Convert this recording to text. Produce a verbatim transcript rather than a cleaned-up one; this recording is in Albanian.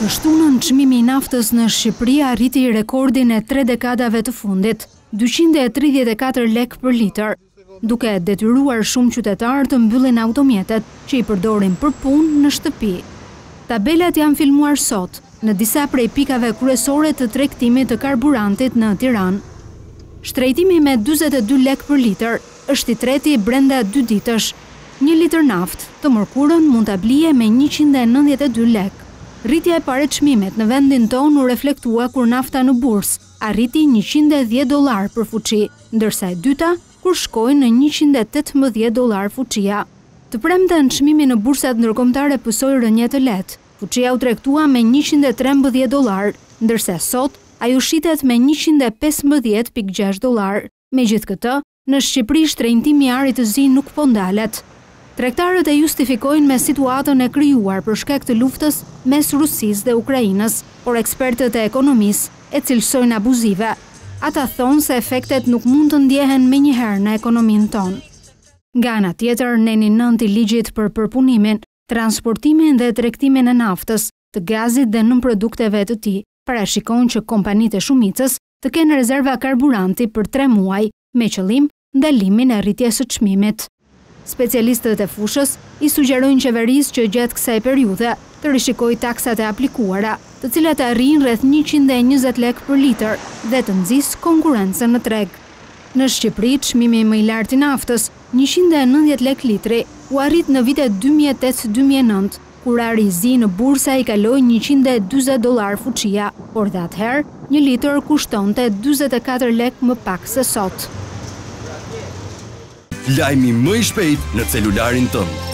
Të shtunën çmimi i naftës në Shqipëri arriti rekordin e tre dekadave të fundit, dyqind e tridhjetë e katër lekë për litër, duke detyruar shumë qytetarë të mbyllin automjetet që i përdorin për punë në shtëpi. Tabelat janë filmuar sot në disa prej pikave kryesore të tregtimit të karburantit në Tiranë. Shtrejtimi me dyzet e dy lekë për litër është i treti brenda dy ditësh. Një litër naftë të mërkurën mund ta blije me njëqind e nëntëdhjetë e dy lekë. Rritja e parë e çmimit në vendin tonë u reflektua kur nafta në bursë arriti njëqind e dhjetë dollar për fuqi, ndërsa e dyta kur shkoi në njëqind e tetëmbëdhjetë dollar fuqia. Të premten çmimi në bursat ndërkombëtare pësoi rënje të lehtë. Fuqia u tregtua me njëqind e trembëdhjetë dollar, ndërsa sot ajo shitet me njëqind e pesëmbëdhjetë pikë gjashtë dollar. Megjithatë, në Shqipëri shtrenjtimi i arit të zi nuk po ndalet. Tregtarët e justifikojnë me situatën e krijuar për shkak të luftës mes Rusisë dhe Ukrainës, por ekspertët e ekonomisë e cilësojnë abuzive. Ata thonë se efektet nuk mund të ndjehen menjëherë në ekonominë tonë. Nga ana tjetër, neni nëntë i ligjit për përpunimin, transportimin dhe tregtimin e naftës, të gazit dhe nënprodukteve të tij, parashikon që kompanitë e shumicës të kenë rezerva karburanti për tre muaj, me qëllim ndalimin e rritjes së çmimit. Specialistët e fushës i sugjerojnë qeverisë që gjatë kësaj periudhe të rishikojë taksat e aplikuara, të cilat arrijnë rreth njëqind e njëzet lekë për litër dhe të nxjisë konkurrencën në treg. Në Shqipëri, çmimi më i lartë i naftës, njëqind e nëntëdhjetë lekë litri, u arrit në vitet dy mijë e tetë dy mijë e nëntë, kur ari i zi në bursa i kaloi njëqind e dyzet dollar fuqia, por dhe atëherë një litër kushtonte dyzet e katër lekë më pak se sot. Lajmi më i shpejt në celularin tënd.